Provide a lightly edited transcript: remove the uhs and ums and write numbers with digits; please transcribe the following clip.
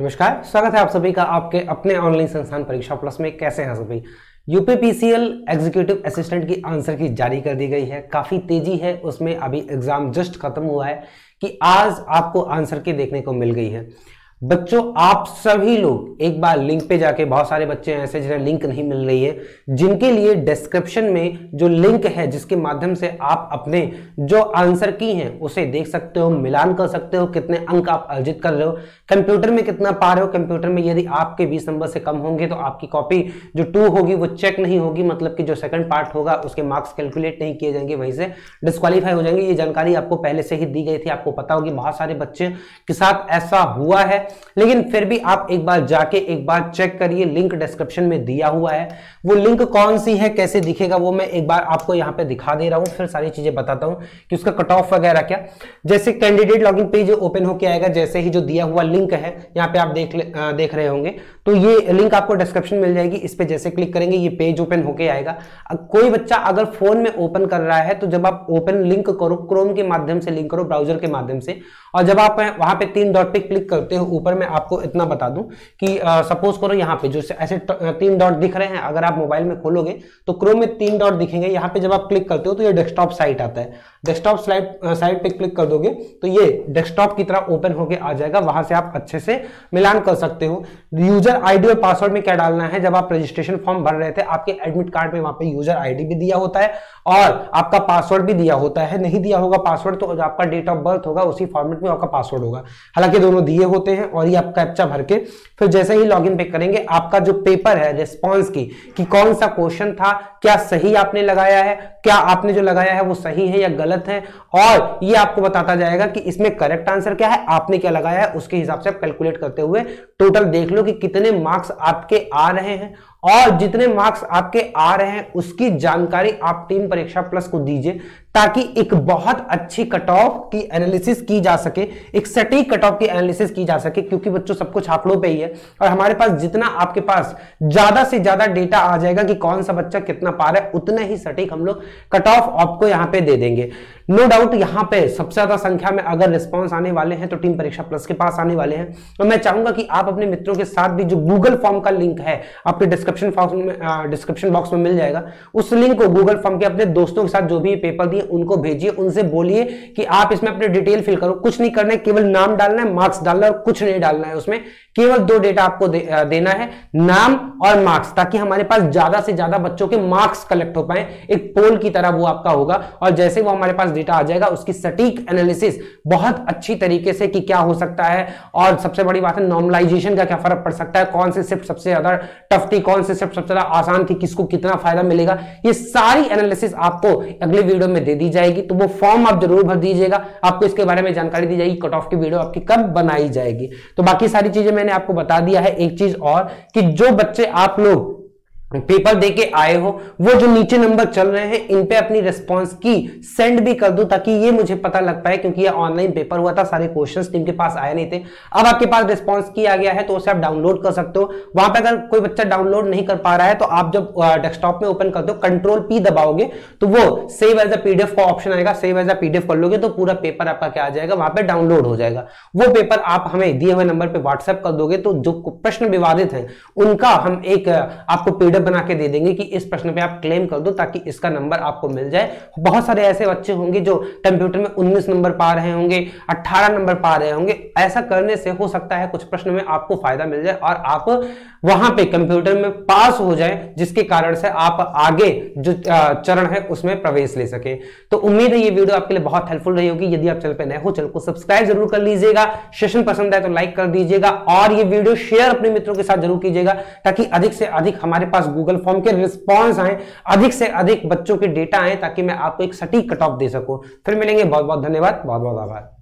नमस्कार, स्वागत है आप सभी का आपके अपने ऑनलाइन संस्थान परीक्षा प्लस में। कैसे हैं सभी। यूपीपीसीएल एग्जीक्यूटिव असिस्टेंट की आंसर की जारी कर दी गई है। काफी तेजी है उसमें, अभी एग्जाम जस्ट खत्म हुआ है कि आज आपको आंसर की देखने को मिल गई है। बच्चों, आप सभी लोग एक बार लिंक पे जाके, बहुत सारे बच्चे ऐसे जिन्हें लिंक नहीं मिल रही है, जिनके लिए डिस्क्रिप्शन में जो लिंक है जिसके माध्यम से आप अपने जो आंसर की हैं उसे देख सकते हो, मिलान कर सकते हो, कितने अंक आप अर्जित कर रहे हो, कंप्यूटर में कितना पा रहे हो। कंप्यूटर में यदि आपके 20 नंबर से कम होंगे तो आपकी कॉपी जो 2 होगी वो चेक नहीं होगी, मतलब कि जो सेकंड पार्ट होगा उसके मार्क्स कैलकुलेट नहीं किए जाएंगे, वहीं से डिस्क्वालीफाई हो जाएंगे। ये जानकारी आपको पहले से ही दी गई थी, आपको पता होगी बहुत सारे बच्चे के साथ ऐसा हुआ है, लेकिन फिर भी आप एक बार जाके एक बार चेक करिए। लिंक डिस्क्रिप्शन में दिया हुआ है। वो लिंक कौन सी है, कैसे दिखेगा, वो मैं एक बार आपको यहां पे दिखा दे रहा हूं, फिर सारी चीजें बताता हूं कि उसका कट ऑफ वगैरह क्या। जैसे कैंडिडेट लॉगिन पेज ओपन होकर आएगा, जैसे ही जो दिया हुआ लिंक है यहां पे आप देख रहे होंगे, तो ये लिंक आपको डिस्क्रिप्शन मिल जाएगी। इस पे जैसे क्लिक करेंगे ये पेज ओपन होके आएगा। कोई बच्चा अगर फोन में ओपन कर रहा है तो जब आप ओपन लिंक करो, क्रोम के माध्यम से लिंक करो, ब्राउजर के माध्यम से, और जब आप वहां पे 3 डॉट पे क्लिक करते हो, ऊपर में आपको इतना बता दूं कि सपोज करो यहाँ पे जो ऐसे 3 डॉट दिख रहे हैं, अगर आप मोबाइल में खोलोगे तो क्रोम में 3 डॉट दिखेंगे। यहाँ पे जब आप क्लिक करते हो तो ये डेस्कटॉप साइट आता है। डेस्कटॉप साइट पे क्लिक कर दोगे तो ये डेस्कटॉप की तरह ओपन होके आ जाएगा। वहां से आप अच्छे से मिलान कर सकते हो। यूजर आईडी और पासवर्ड में क्या डालना है, जब आप रजिस्ट्रेशन फॉर्म भर रहे थे आपके एडमिट कार्ड में वहां पे यूजर आईडी भी दिया होता है और आपका पासवर्ड भी दिया होता है। नहीं दिया होगा पासवर्ड तो जो आपका डेट ऑफ बर्थ होगा उसी फॉर्मेट में आपका पासवर्ड होगा। हालांकि दोनों दिए होते हैं, और ये आप कैप्चा भर के फिर जैसे ही लॉगिन पे करेंगे, आपका जो पेपर है रिस्पॉन्स की कि कौन सा क्वेश्चन था, क्या सही आपने लगाया है, क्या आपने जो लगाया है वो सही है या गलत है, और ये आपको बताता जाएगा कि इसमें करेक्ट आंसर क्या है, आपने क्या लगाया है, उसके हिसाब से आप कैलकुलेट करते हुए टोटल देख लो कि कितने मार्क्स आपके आ रहे हैं। और जितने मार्क्स आपके आ रहे हैं उसकी जानकारी आप टीम परीक्षा प्लस को दीजिए, ताकि एक बहुत अच्छी कट ऑफ की एनालिसिस की जा सके, एक सटीक कट ऑफ की एनालिसिस की जा सके, क्योंकि बच्चों सब कुछ आंकड़ों पे ही है। और हमारे पास जितना आपके पास ज्यादा से ज्यादा डेटा आ जाएगा कि कौन सा बच्चा कितना पा रहा है, उतना ही सटीक हम लोग कट ऑफ आपको यहां पे दे देंगे। नो डाउट यहां पे सबसे ज्यादा संख्या में अगर रिस्पॉन्स आने वाले हैं तो टीम परीक्षा प्लस के पास आने वाले हैं। और मैं चाहूंगा कि आप अपने मित्रों के साथ भी, जो गूगल फॉर्म का लिंक है आपके डिस्क्रिप्शन बॉक्स में मिल जाएगा, उस लिंक को गूगल फॉर्म के अपने दोस्तों के साथ जो भी पेपर दिए उनको भेजिए, उनसे बोलिए कि आप इसमें अपने डिटेल फिल करो। कुछ नहीं करना है, केवल नाम डालना है, मार्क्स डालना है, और कुछ नहीं डालना है। उसमें केवल 2 डेटा आपको देना है, नाम और मार्क्स, ताकि हमारे पास ज्यादा से ज्यादा बच्चों के मार्क्स कलेक्ट हो पाए। एक पोल की तरह वो आपका होगा, और जैसे वो हमारे पास डेटा आ जाएगा उसकी सटीक एनालिसिस बहुत अच्छी तरीके से कि क्या हो सकता है, और सबसे बड़ी बात है नॉर्मलाइजेशन का क्या फर्क पड़ सकता है, कौन से शिफ्ट सबसे ज्यादा टफ थी, कौन से शिफ्ट सबसे ज्यादा आसान थी, किसको कितना फायदा मिलेगा, ये सारी एनालिसिस आपको अगले वीडियो में दे दी जाएगी। तो वो फॉर्म आप जरूर भर दीजिएगा, आपको इसके बारे में जानकारी दी जाएगी, कट ऑफ की वीडियो आपकी कब बनाई जाएगी। तो बाकी सारी चीजें मैंने आपको बता दिया है। एक चीज और कि जो बच्चे आप लोग पेपर देके आए हो, वो जो नीचे नंबर चल रहे हैं इन पे अपनी रिस्पांस की सेंड भी कर दो, ताकि ये मुझे पता लग पाए, क्योंकि ये ऑनलाइन पेपर हुआ था, सारे क्वेश्चंस टीम के पास आए नहीं थे। अब आपके पास रिस्पांस की आ गया है तो उसे आप डाउनलोड कर सकते हो। वहां पे अगर कोई बच्चा डाउनलोड नहीं कर पा रहा है तो आप जब डेस्कटॉप में ओपन करते हो Ctrl+P दबाओगे तो वो सेव एज अ पीडीएफ का ऑप्शन आएगा। सेव एज अ पीडीएफ कर लोगे तो पूरा पेपर आपका क्या आ जाएगा, वहां पे डाउनलोड हो जाएगा। वो पेपर आप हमें दिए हुए नंबर पे व्हाट्सएप कर दोगे तो जो प्रश्न विवादित है उनका हम एक आपको पीडीएफ बना के दे देंगे कि इस प्रश्न पे आप क्लेम कर दो, ताकि इसका नंबर आपको मिल जाए। बहुत सारे ऐसे बच्चे होंगे जो कंप्यूटर में 19 नंबर पा रहे होंगे, 18 नंबर पा रहे होंगे। ऐसा करने से हो सकता है कुछ प्रश्न में आपको फायदा मिल जाए और आप वहां पे कंप्यूटर में पास हो जाए, जिसके कारण से आप आगे जो चरण है उसमें प्रवेश ले सके। तो उम्मीद है ये वीडियो आपके लिए बहुत हेल्पफुल रही होगी। यदि आप चैनल पे नए हो, चैनल को सब्सक्राइब जरूर कर लीजिएगा। सेशन पसंद आए तो लाइक कर दीजिएगा, और ये वीडियो शेयर अपने मित्रों के साथ जरूर कीजिएगा, ताकि अधिक से अधिक हमारे पास गूगल फॉर्म के रिस्पॉन्स आए, अधिक से अधिक बच्चों के डेटा आए, ताकि मैं आपको एक सटीक कट ऑफ दे सकूं। फिर मिलेंगे। बहुत बहुत धन्यवाद, बहुत बहुत आभार।